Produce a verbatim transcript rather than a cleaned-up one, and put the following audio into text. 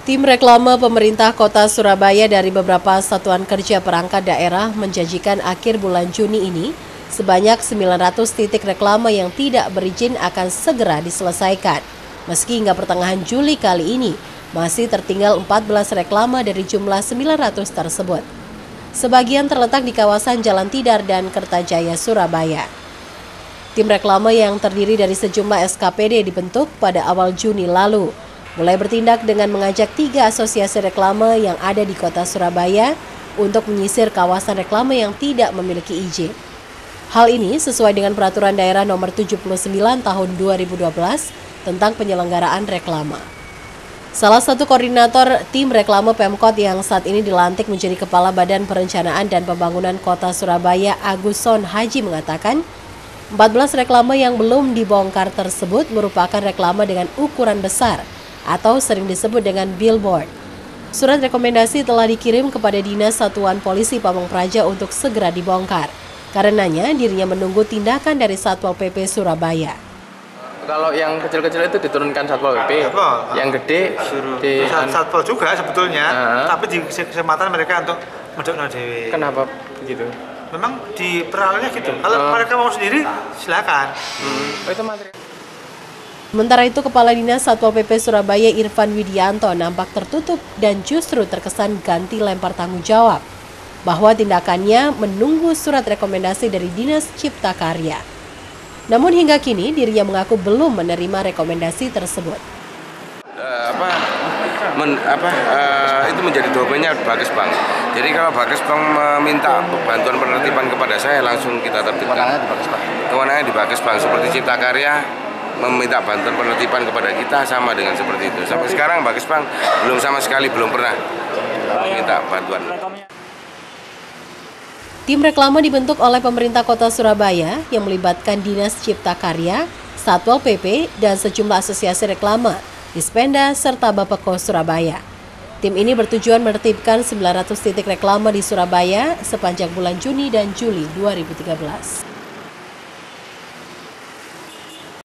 Tim reklame pemerintah kota Surabaya dari beberapa satuan kerja perangkat daerah menjanjikan akhir bulan Juni ini sebanyak sembilan ratus titik reklame yang tidak berizin akan segera diselesaikan. Meski hingga pertengahan Juli kali ini masih tertinggal empat belas reklame dari jumlah sembilan ratus tersebut. Sebagian terletak di kawasan Jalan Tidar dan Kertajaya, Surabaya. Tim reklame yang terdiri dari sejumlah S K P D dibentuk pada awal Juni lalu, mulai bertindak dengan mengajak tiga asosiasi reklame yang ada di kota Surabaya untuk menyisir kawasan reklame yang tidak memiliki izin. Hal ini sesuai dengan Peraturan Daerah Nomor tujuh puluh sembilan Tahun dua ribu dua belas tentang penyelenggaraan reklame. Salah satu koordinator tim reklame Pemkot yang saat ini dilantik menjadi Kepala Badan Perencanaan dan Pembangunan Kota Surabaya, Aguson Haji, mengatakan empat belas reklame yang belum dibongkar tersebut merupakan reklame dengan ukuran besar atau sering disebut dengan billboard. Surat rekomendasi telah dikirim kepada Dinas Satuan Polisi Pamong Praja untuk segera dibongkar. Karenanya dirinya menunggu tindakan dari Satpol P P Surabaya. Kalau yang kecil-kecil itu diturunkan Satpol P P, Satpol. Yang gede suruh di Satpol juga sebetulnya, uh-huh. Tapi di kesempatan mereka untuk mendukung dewi. Kenapa begitu? Memang di peralnya gitu. Kalau uh. mereka mau sendiri, silakan. Hmm. Oh, itu materi. Sementara itu, Kepala Dinas Satpol P P Surabaya Irfan Widianto nampak tertutup dan justru terkesan ganti lempar tanggung jawab bahwa tindakannya menunggu surat rekomendasi dari Dinas Cipta Karya. Namun hingga kini dirinya mengaku belum menerima rekomendasi tersebut. Uh, apa, men, apa uh, itu menjadi domainnya Bakesbang. Jadi kalau Bakesbang meminta bantuan penertiban kepada saya, langsung kita tertibkan. Kewenangannya di Bakesbang. Kewenangannya di Bakesbang. Seperti Cipta Karya meminta bantuan penertiban kepada kita, sama dengan seperti itu. Sampai sekarang Bakesbang belum sama sekali belum pernah meminta bantuan. Tim reklame dibentuk oleh pemerintah kota Surabaya yang melibatkan Dinas Cipta Karya, Satpol P P, dan sejumlah asosiasi reklame, Dispenda, serta Bapeko Surabaya. Tim ini bertujuan menertibkan sembilan ratus titik reklame di Surabaya sepanjang bulan Juni dan Juli dua ribu tiga belas.